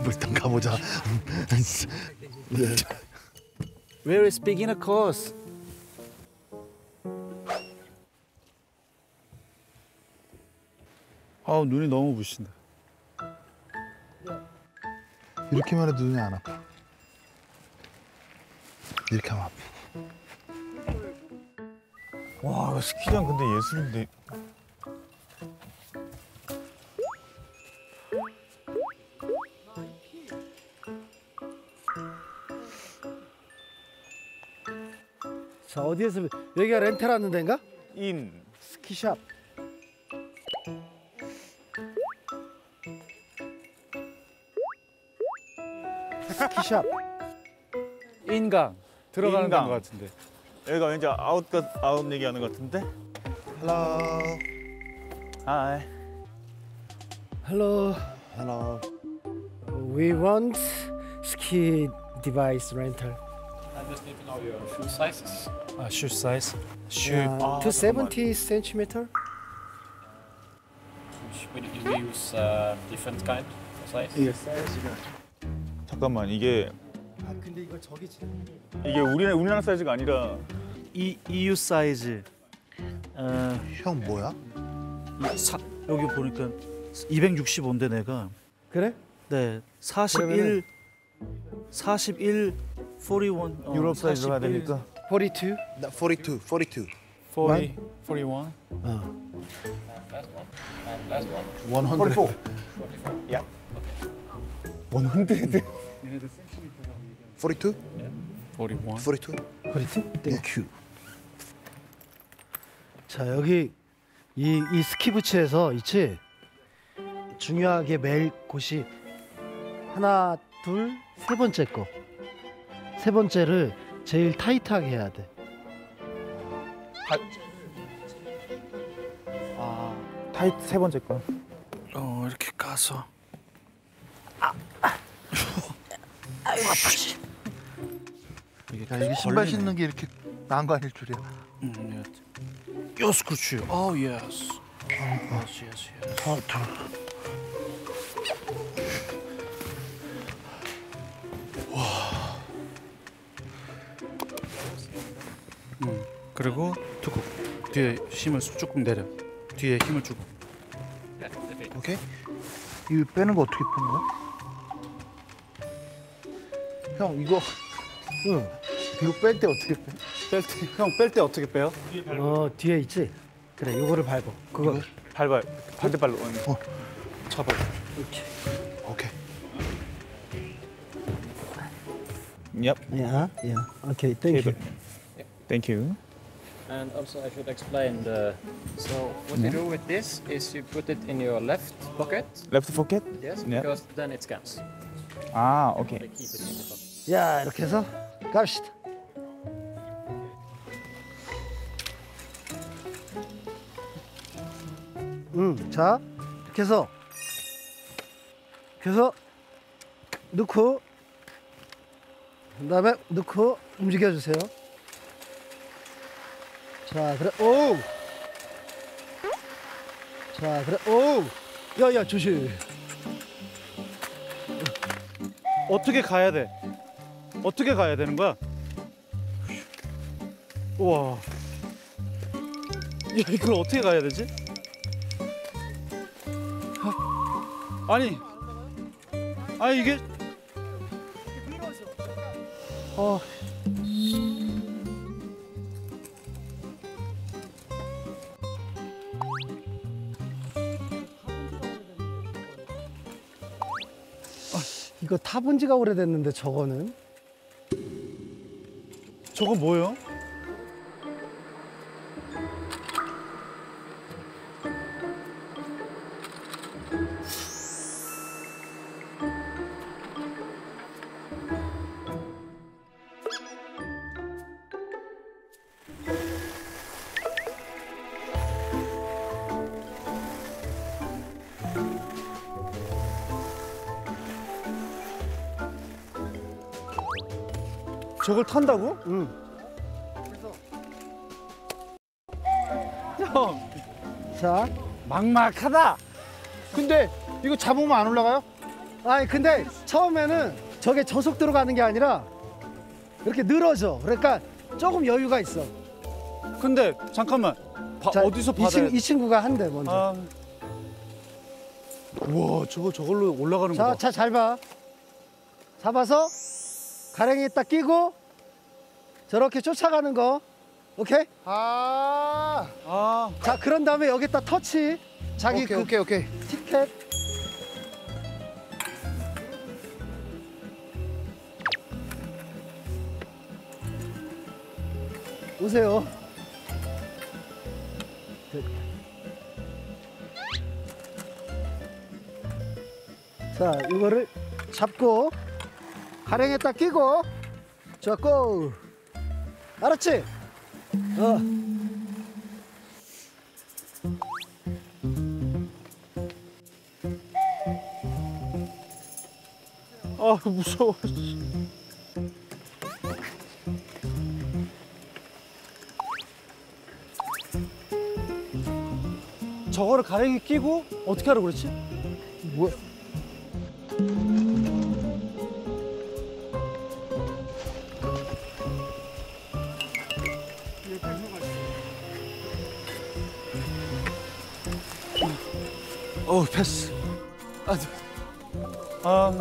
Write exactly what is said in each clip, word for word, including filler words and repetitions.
뭐 일단 가보자. Where is beginner course? 아 눈이 너무 부신다. 이렇게만 해도 눈이 안 아파. 이렇게 하면 아파. 와 스키장 근데 예술인데. 자, 어디에서 여기가 렌탈하는 데인가? 인. 스키샵. 스키샵. 인강 들어가는 인강. 것 같은데. 여기가 왠지 아웃 아웃 얘기하는 것 같은데. Hello. 하이. Hello. Hello. We want ski device rental. I just need to know your shoe sizes. 아 shoe size. shoe. Yeah, 아, two seventy centimeter. We, we use uh, different kind of size. 이게 사이즈가. 잠깐만 이게 아 근데 이거 저기 지금 이게 우리 우리나라 사이즈가 아니라 이 이유 사이즈. 어, 형 뭐야? 이 사, 여기 보니까 이백육십오인데 내가. 그래? 네, 사십일, 사십일, 사십일. 어, 유럽 사이즈로 가야 사십일. 되니까. forty-two. 나 forty-two, forty-two. forty, forty-one. 어. Last one. And last one. one hundred. forty-four. one hundred. forty-two? forty-one. forty-two? forty-two? 땡큐. 자, 여기 이, 이 스키부츠에서 있지? 중요하게 매일 곳이 하나, 둘, 세 번째 거. 세 번째를 제일 타이트하게 해야 돼. 아 타이트 세 번째 거. 어, 이렇게 가서. 야 이게 신발 신는 게 이렇게 나은 거 아닐 줄이야. 음, 네. 예스, 그렇지. 어, 예스. 예스, 예스, 예스. 아, 더. 음, 그리고 두고 뒤에 힘을 조금 내려. 뒤에 힘을 주고. 오케이? 이거 빼는 거 어떻게 푸는 거야? 형 이거 응. 이거 뺄 때 어떻게 빼? 뺄때 형 뺄 때 어떻게 빼요? 어, 뒤에 있지? 그래, 요거를 밟아. 그거. 밟아 반대발로. 어. 잡아. 이렇게. 오케이. Yep. 야, 야. 오케이, 땡큐. Thank you. And also I should explain the... So what you do with this is you put it in your left pocket. Left pocket? Yes, Yeah. because then it scans. 아 오케이. They keep it in the pocket. 야, 이렇게 해서 갑시다. 음, 자, 이렇게 해서 이렇게 해서 넣고 그다음에 넣고 움직여 주세요. 자, 그래. 오. 자, 그래. 오. 야, 야, 조심. 어떻게 가야 돼? 어떻게 가야 되는 거야? 우와. 야, 이걸 어떻게 가야 되지? 아, 아니. 아니 이게 어. 이거 타본 지가 오래됐는데 저거는 저거 뭐예요? 저걸 탄다고? 응. 형, 자, 막막하다. 근데 이거 잡으면 안 올라가요? 아니 근데 처음에는 저게 저속도로 가는 게 아니라 이렇게 늘어져. 그러니까 조금 여유가 있어. 근데 잠깐만. 바, 자, 어디서 이, 받아야 친, 이 친구가 한대 먼저. 아. 우와, 저거 저걸로 올라가는 거 자, 봐. 자, 잘 봐. 잡아서 가랭이에 딱 끼고 저렇게 쫓아가는 거. 오케이? 아, 아, 자, 그런 다음에 여기다 터치. 자기 오케이, 그 오케이, 오케이. 티켓. 오세요. 자, 이거를 잡고 가랭이에 딱 끼고 자, 고! 알았지? 어. 아 무서워. 저거를 가랭이 끼고 어떻게 하라고 그랬지? 뭐야? 어 패스. 아, 아.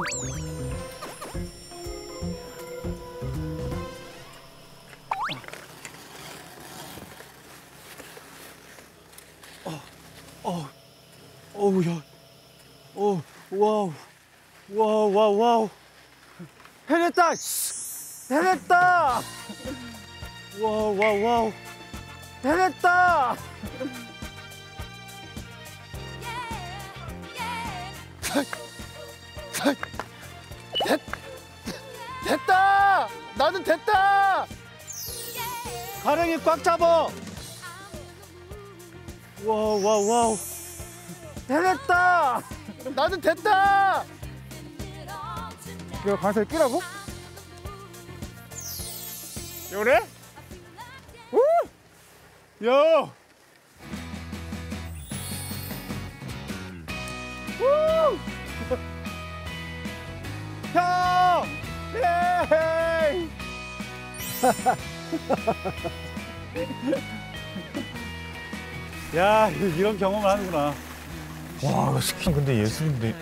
어, 어우 야, 어, 와우, 와우, 와우, 와우, 해냈다, 씨. 해냈다, 와우, 와우, 와우, 해냈다. 됐, 됐다! 나는 됐다! 가랭이 꽉 잡아. 와우, 와우, 와우, 해냈다. 나는 됐다! 이거 가서 끼라고? 요래? 우! 야! 우! 형! 예이! 야, 이런 경험을 하는구나. 와, 스키 근데 예술인데.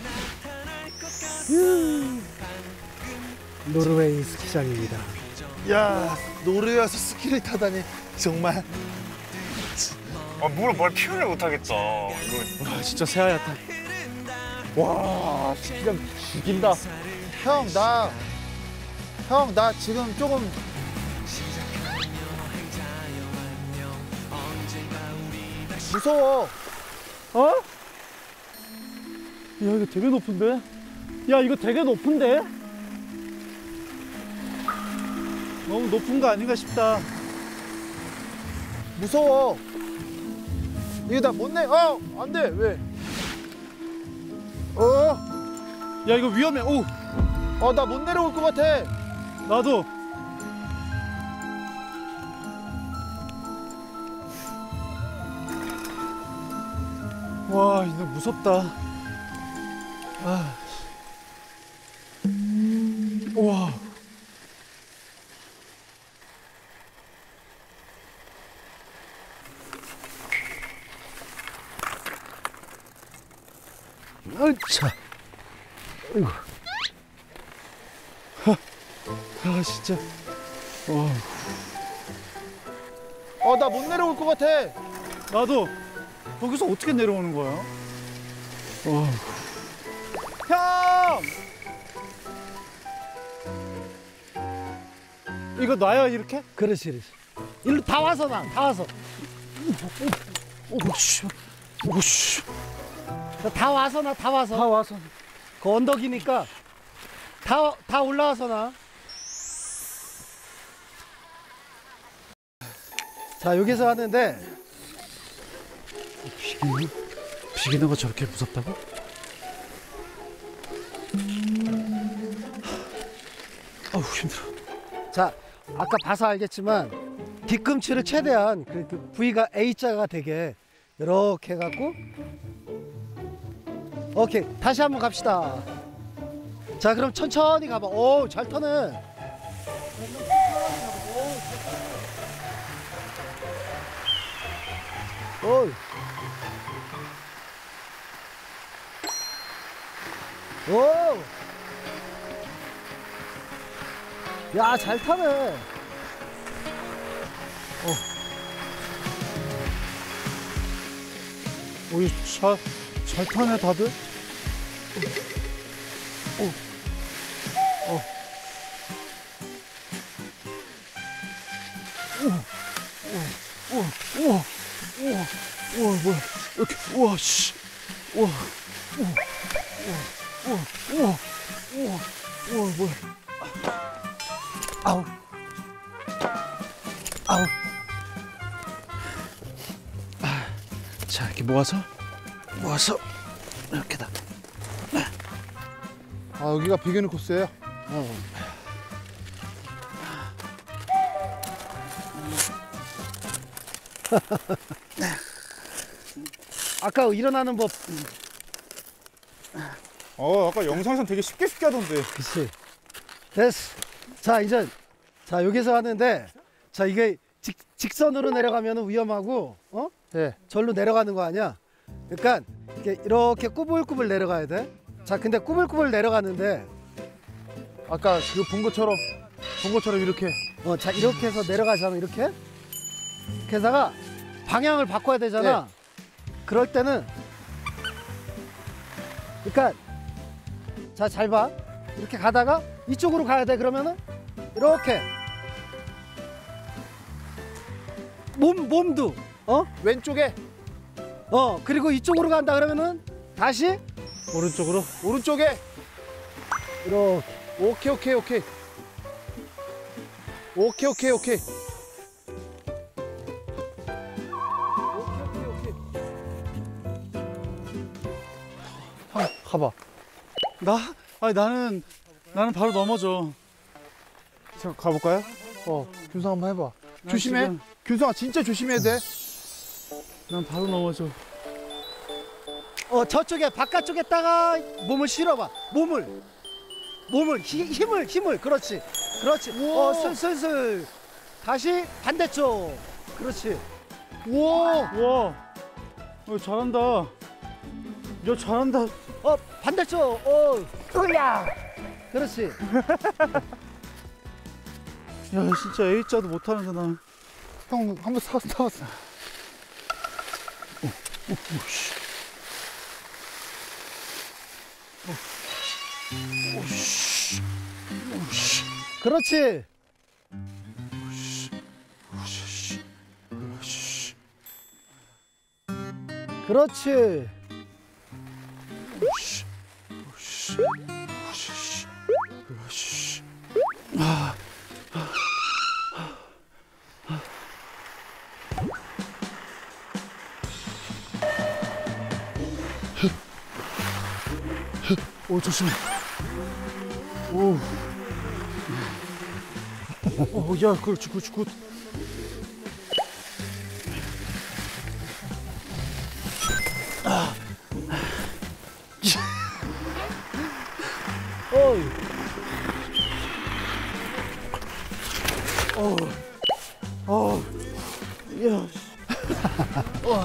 노르웨이 스키장입니다. 야, 노르웨이 와서 스키를 타다니 정말. 아, 뭘, 뭘 표현을 못하겠다. 이거. 와, 진짜 새하얗다. 와, 스키장 죽인다. 형, 나, 형, 나 지금 조금 무서워. 어? 야, 이거 되게 높은데? 야, 이거 되게 높은데? 너무 높은 거 아닌가 싶다. 무서워. 이거 나 못 내. 어, 안 돼. 왜? 어, 야, 이거 위험해. 오, 어, 나 못 내려올 것 같아. 나도. 와, 이거 무섭다. 아. 우와. 으차. 아이고. 아, 진짜. 와, 어, 나 못 내려올 것 같아. 나도. 거기서 어떻게 내려오는 거야? 와. 형! 이거 놔요, 이렇게? 그렇지, 그렇지. 일로 다 와서 나, 다 와서. 오씨. 오씨. 다 와서 나, 다 와서. 다 와서. 그 언덕이니까 다, 다 올라와서 나. 자, 여기서 하는데 비기너? 비기너가 저렇게 무섭다고? 아우, 힘들어. 자, 아까 봐서 알겠지만 뒤꿈치를 최대한 그, 그 V가 A자가 되게 이렇게 해갖고 오케이, 다시 한번 갑시다. 자 그럼 천천히 가봐. 오 잘 타네. 오. 오. 야 잘 타네. 오이 잘, 잘 타네 다들. 우와 우와 뭐야 이렇게 우와 씨 우와 우와 우와 우와 우와 우와 뭐야 아우 아우 자 이렇게 모아서 모아서 이렇게다. 아 여기가 비기너 코스예요? 어. 아까 일어나는 법 어 아까 영상에선 되게 쉽게 쉽게 하던데. 그치 됐어. 자 이제 자 여기서 하는데 자 이게 직, 직선으로 내려가면 위험하고 어? 네. 절로 내려가는 거 아니야. 그러니까 이렇게, 이렇게 꾸불꾸불 내려가야 돼. 자 근데 꾸불꾸불 내려가는데 아까 그 본 것처럼 본 것처럼 이렇게. 어, 자 이렇게 해서 내려가잖아 이렇게. 게다가 방향을 바꿔야 되잖아. 그럴 때는 그러니까 자 잘 봐. 이렇게 가다가 이쪽으로 가야 돼. 그러면은 이렇게 몸 몸도 어? 왼쪽에 어 그리고 이쪽으로 간다 그러면은 다시 오른쪽으로 오른쪽에 이렇게 오케이 오케이 오케이 오케이 오케이 오케이 형 가봐. 나? 아니 나는 나는 바로 넘어져. 자 가볼까요? 어 균성 한번 해봐. 난 조심해. 지금- 균성아 진짜 조심해야 돼. 난 바로 넘어져. 어 저쪽에 바깥쪽에다가 몸을 실어봐. 몸을 몸을 히, 힘을 힘을 그렇지 그렇지. 어 슬슬슬 다시 반대쪽 그렇지. 우와. 와, 어, 잘한다. 야 잘한다. 어 반대쪽 어 으야 그렇지. 야 진짜 A자도 못하는 거 나. 형 한번 사 타봤어. 그렇지. 그렇지. 오 조심해. 오. 오, 야, 그렇지, 그렇지, 굿. 어이. 어, 어, 야, 와,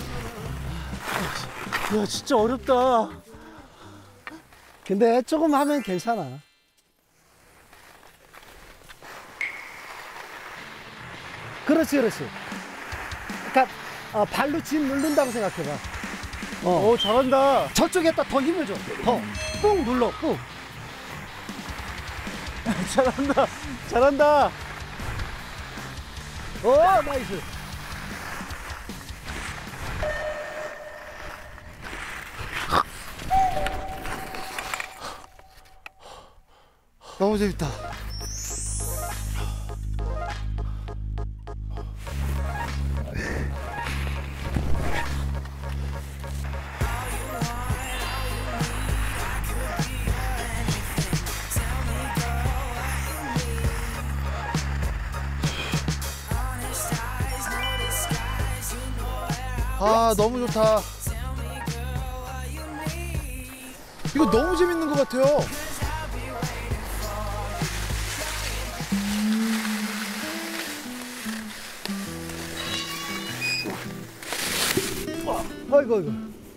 야, 진짜 어렵다. 근데 조금 하면 괜찮아. 그렇지, 그렇지. 그러니까 어, 발로 짚 누른다고 생각해봐. 어, 오, 잘한다. 저쪽에다 더 힘을 줘. 더. 꾹 눌러, 꾹. 잘한다. 잘한다. 오, 나이스. 너무 재밌다. 아 너무 좋다. 이거 너무 재밌는 것 같아요. 어이구 어이구.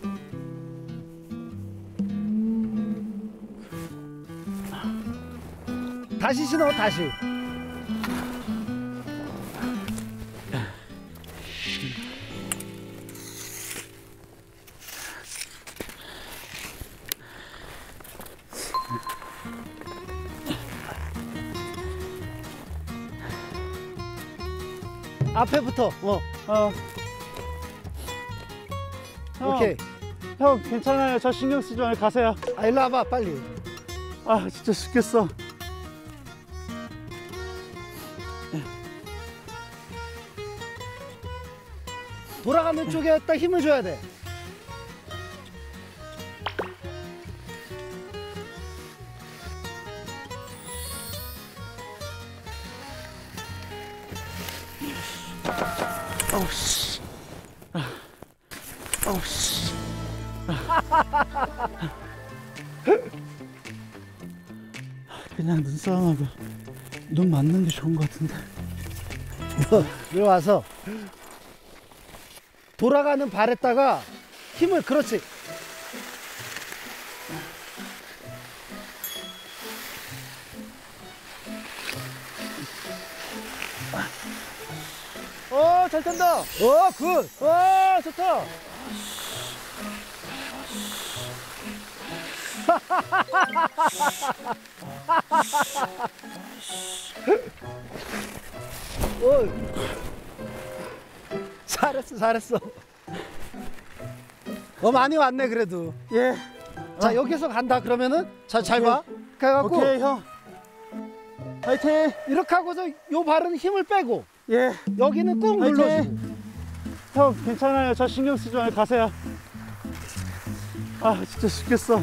다시 신어 다시. 앞에부터. 어. 어. 형, 오케이. 형 괜찮아요. 저 신경 쓰지 말고 가세요. 아 일로 와봐 빨리. 아 진짜 죽겠어. 돌아가는 쪽에 딱 힘을 줘야 돼. 어우 씨. 어우 씨. 그냥 눈싸움하고 눈 맞는 게 좋은 것 같은데. 일로 와서 돌아가는 발에다가 힘을 그렇지. 어, 잘 탄다. 어 굿. 와, 좋다. 어. 잘했어 잘했어. 어 많이 왔네 그래도. 예. 자 여기서 간다 그러면은 자 잘 봐. 그래갖고 오케이, 형. 화이팅. 이렇게 하고서 요 발은 힘을 빼고 예. 여기는 꾹 화이팅. 눌러주고. 형 괜찮아요. 저 신경 쓰지 말고 가세요. 아 진짜 죽겠어.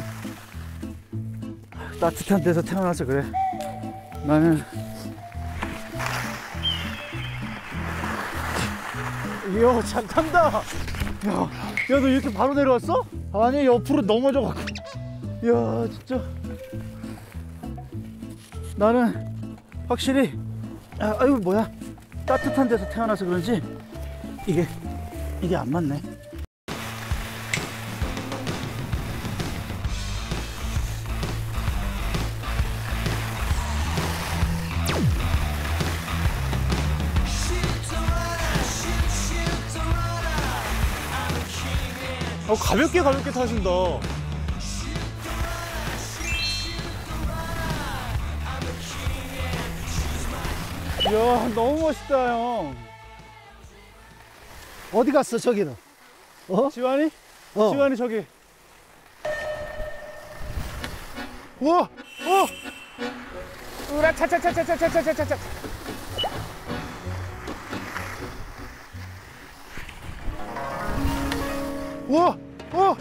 따뜻한 데서 태어나서 그래. 나는 이야 잘 탄다. 야, 야 너 이렇게 바로 내려왔어? 아니 옆으로 넘어져갖고. 이야 진짜 나는 확실히 아, 아유 뭐야 따뜻한 데서 태어나서 그런지 이게 이게 안 맞네. 어, 가볍게 가볍게 타신다. 이야 너무 멋있다 형. 어디 갔어 저기는? 어? 지환이? 어. 지환이 저기. 우와! 어! 우라 차차차차차차차차차. 우와! 어!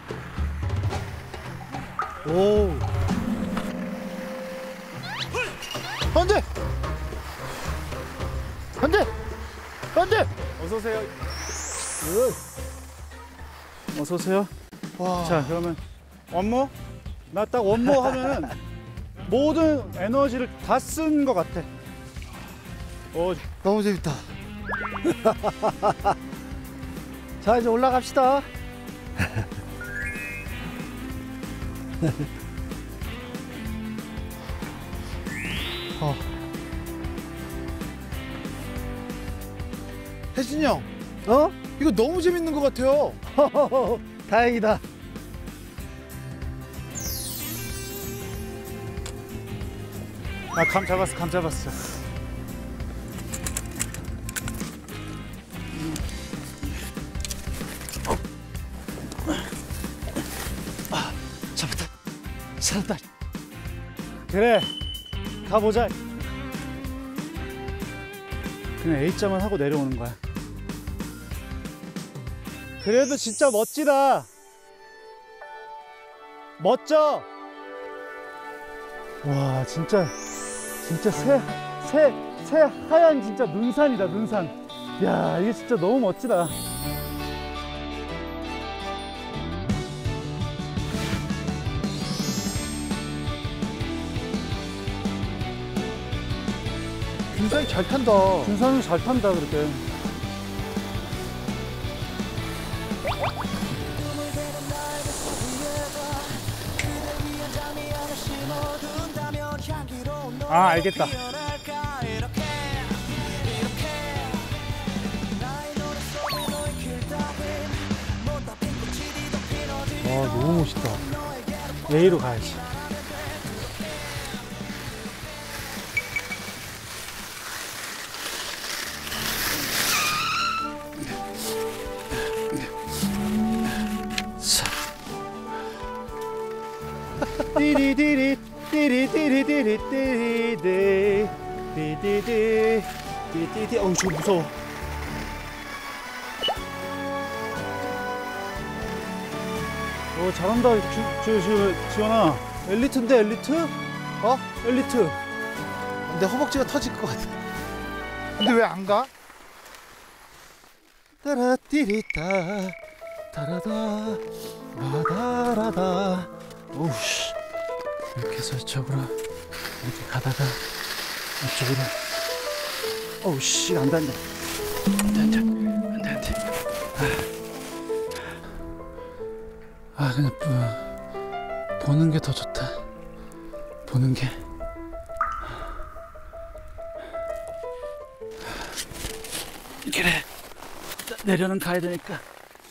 오. 안돼 안돼 안돼. 어서 오세요. 어서 오세요. 와. 자 그러면 원모 나 딱 원모 하면은 모든 에너지를 다 쓴 것 같아. 어 너무 재밌다. 자 이제 올라갑시다. 어. 혜진이 형, 어? 이거 너무 재밌는 것 같아요. 다행이다. 아, 감 잡았어, 감 잡았어. 아, 잡았다. 살았다. 그래, 가보자. 그냥 A자만 하고 내려오는 거야. 그래도 진짜 멋지다. 멋져. 와, 진짜, 진짜 새, 새, 새 하얀 진짜 눈산이다, 눈산. 야, 이게 진짜 너무 멋지다. 굉장히 잘 탄다. 준산은 잘 탄다, 그렇게. 아 알겠다. 와 너무 멋있다. A로 가야지. 띠리디리 띠리디리디리 띠리디 띠디디 띠디디. 어우 저 무서워. 오 잘한다. 주, 주, 주, 지원아 엘리트인데 엘리트? 어? 엘리트. 근데 허벅지가 터질 것 같아. 근데 왜 안 가? 따라띠리따 따라다 라다라다. 오우씨 이렇게 해서 이쪽으로 이렇게 가다가 이쪽으로. 어우씨 안돼 안돼 안돼 안돼 안돼 안돼. 아, 아 그냥 보, 보는 게 더 좋다. 보는 게. 그래 내려는 가야 되니까.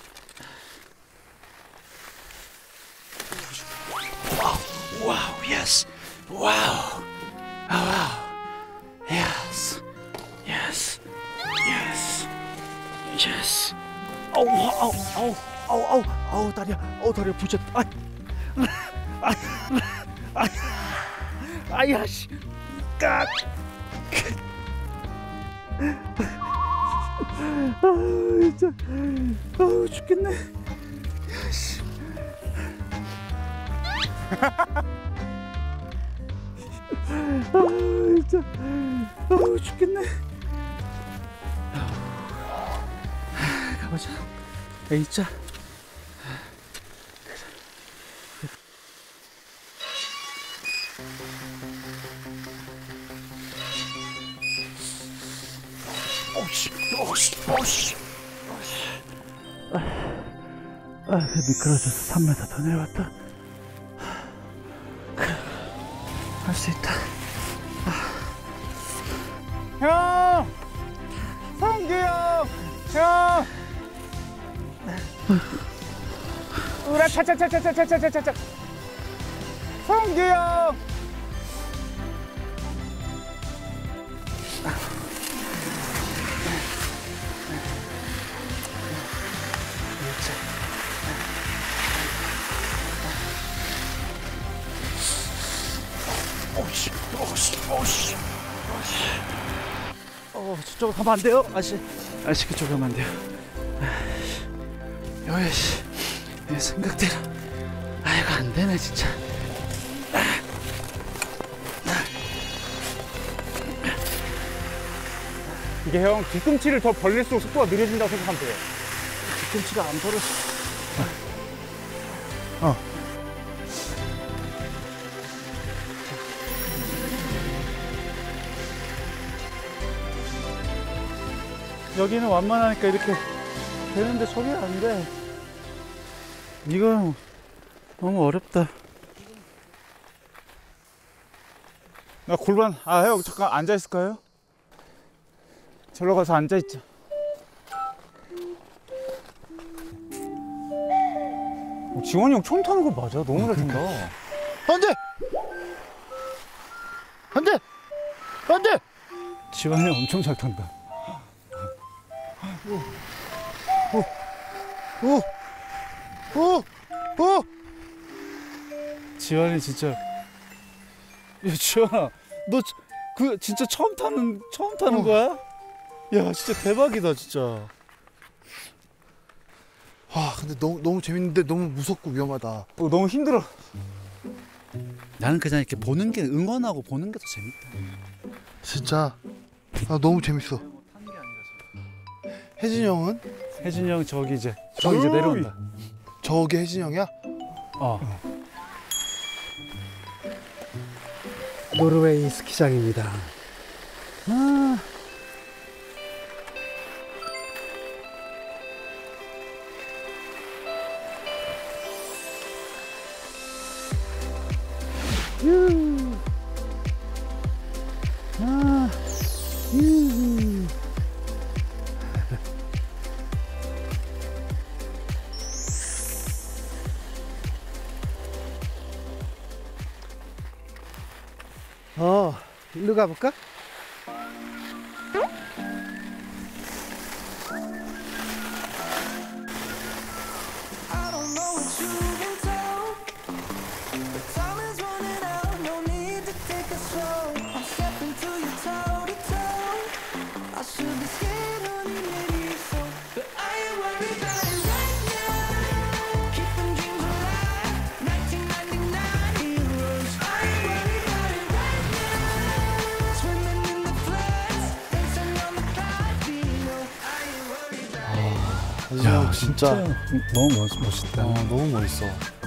와우 와우 예스 와우 와우 예스 예스 예스 예스. 아우 아우 아우 아우 아우 아우 다리야. 아우 다리야 부셨. 아 아 아 아야 씨 깍. 아 진짜 아우 죽겠네. 야씨. 아 진짜 아우 죽겠네. 아우, 가보자. A자. 오씨, 오씨, 오씨. 아, 아, 미끄러져서 삼 미터 더 내려왔다. 할 수 있다. 아. 형, 성규 형, 형. 으라 차차차차차차차차차. 성규 형. 오씨, 오씨, 오씨, 오씨. 어, 저쪽으로 가면 안 돼요, 아저씨. 아저씨 그쪽으로 가면 안 돼요. 여기 내 생각대로. 아, 이거 안 되네 진짜. 이게 형 뒤꿈치를 더 벌릴수록 속도가 느려진다고 생각하면 돼요. 뒤꿈치가 안 벌어. 어. 여기는 완만하니까 이렇게 되는데 저기 안 돼. 이거 너무 어렵다. 나 골반. 아 형 잠깐 앉아 있을까요? 절로 가서 앉아 있자. 어, 지원이 형 처음 타는 거 맞아? 너무 잘 탄다. 안돼, 안돼, 안돼. 지원이 형 엄청 잘 탄다. 오, 오, 오. 지원이 진짜. 야 지원아, 너 그 진짜 처음 타는 처음 타는 어. 거야? 야, 진짜 대박이다, 진짜. 와, 근데 너무 너무 재밌는데 너무 무섭고 위험하다. 어, 너무 힘들어. 나는 그냥 이렇게 보는 게 응원하고 보는 게 더 재밌다. 진짜. 아, 너무 재밌어. 혜진이 형은? 혜진이 형 저기 이제 저기 이제 내려온다. 저게 혜진이 형이야? 어. 노르웨이 스키장입니다. 아. 어, 일로 가볼까? I don't know what you've been told, but time is running out. No need to take it slow. I'm stepping to you toe to toe. I should be scared, honey, maybe so, but I ain't worried about it right now. Keeping dreams alive, nineteen ninety-nine heroes. I ain't worried about it right now. Swimming in the floods, dancing on the clouds, you know. I ain't worried about it. 야, 진짜 너무 멋, 멋있다. 어, 너무 멋있어.